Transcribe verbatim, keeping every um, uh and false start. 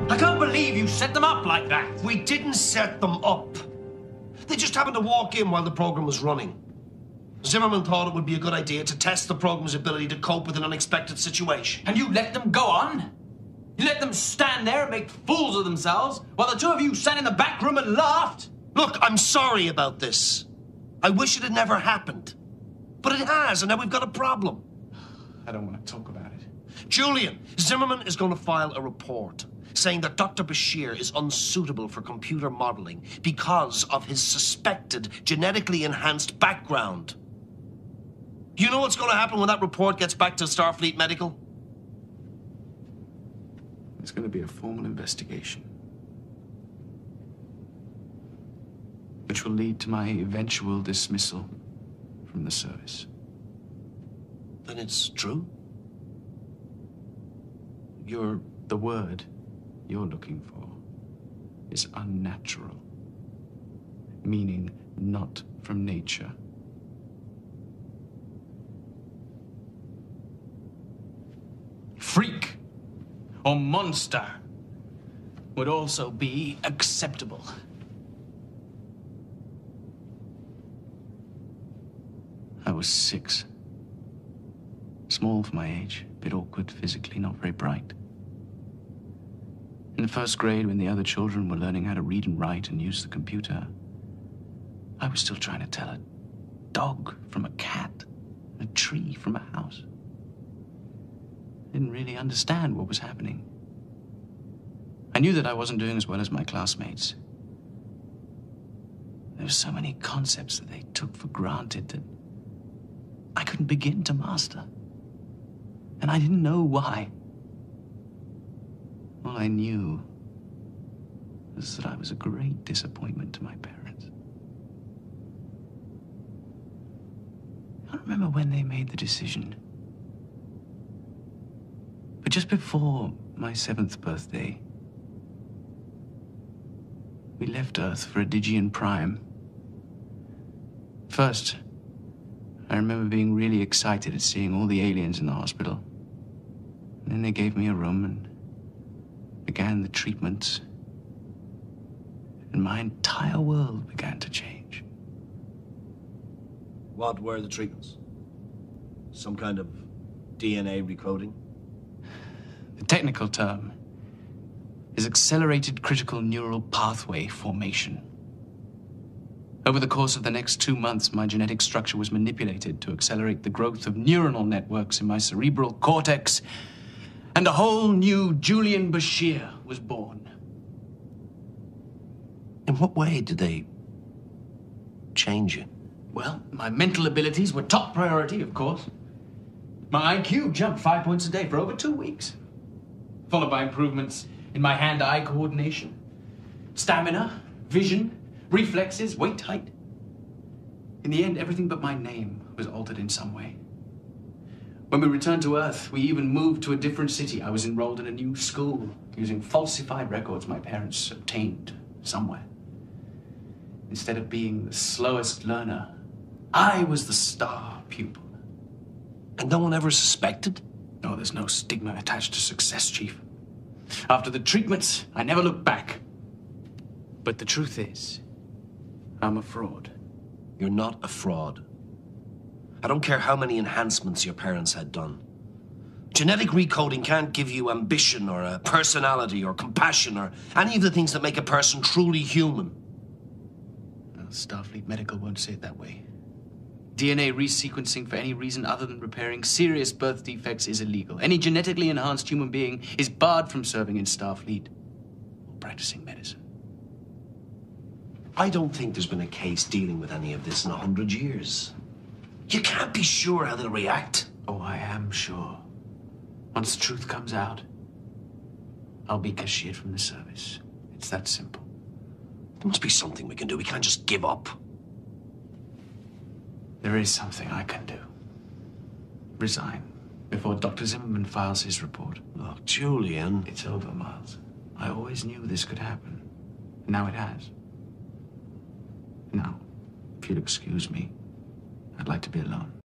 I can't believe you set them up like that. We didn't set them up. They just happened to walk in while the program was running. Zimmerman thought it would be a good idea to test the program's ability to cope with an unexpected situation. And you let them go on? You let them stand there and make fools of themselves while the two of you sat in the back room and laughed? Look, I'm sorry about this. I wish it had never happened. But it has, and now we've got a problem. I don't want to talk about it. Julian, Zimmerman is going to file a report saying that Doctor Bashir is unsuitable for computer modeling because of his suspected genetically enhanced background. You know what's going to happen when that report gets back to Starfleet Medical? It's going to be a formal investigation, which will lead to my eventual dismissal from the service. Then it's true? You're... The word you're looking for is unnatural, meaning not from nature. Freak or monster would also be acceptable. I was six. Small for my age, a bit awkward physically, not very bright. In the first grade, when the other children were learning how to read and write and use the computer, I was still trying to tell a dog from a cat, and a tree from a house. I didn't really understand what was happening. I knew that I wasn't doing as well as my classmates. There were so many concepts that they took for granted that I couldn't begin to master. And I didn't know why. All I knew was that I was a great disappointment to my parents. I don't remember when they made the decision. But just before my seventh birthday, we left Earth for a Digian Prime. First, I remember being really excited at seeing all the aliens in the hospital. And then they gave me a room and began the treatments. And my entire world began to change. What were the treatments? Some kind of D N A recoding? The technical term is accelerated critical neural pathway formation. Over the course of the next two months, my genetic structure was manipulated to accelerate the growth of neuronal networks in my cerebral cortex, and a whole new Julian Bashir was born. In what way did they change you? Well, my mental abilities were top priority, of course. My I Q jumped five points a day for over two weeks, followed by improvements in my hand-eye coordination, stamina, vision, reflexes, weight, height. In the end, everything but my name was altered in some way. When we returned to Earth, we even moved to a different city. I was enrolled in a new school using falsified records my parents obtained somewhere. Instead of being the slowest learner, I was the star pupil. And no one ever suspected? No, there's no stigma attached to success, Chief. After the treatments, I never looked back. But the truth is, I'm a fraud. You're not a fraud. I don't care how many enhancements your parents had done. Genetic recoding can't give you ambition or a personality or compassion or any of the things that make a person truly human. Well, Starfleet Medical won't say it that way. D N A resequencing for any reason other than repairing serious birth defects is illegal. Any genetically enhanced human being is barred from serving in Starfleet or practicing medicine. I don't think there's been a case dealing with any of this in a hundred years. You can't be sure how they'll react. Oh, I am sure. Once the truth comes out, I'll be cashiered from the service. It's that simple. There must be something we can do. We can't just give up. There is something I can do. Resign before Doctor Zimmerman files his report. Look, Julian. It's over, Miles. I always knew this could happen. And now it has. Now, if you'll excuse me, I'd like to be alone.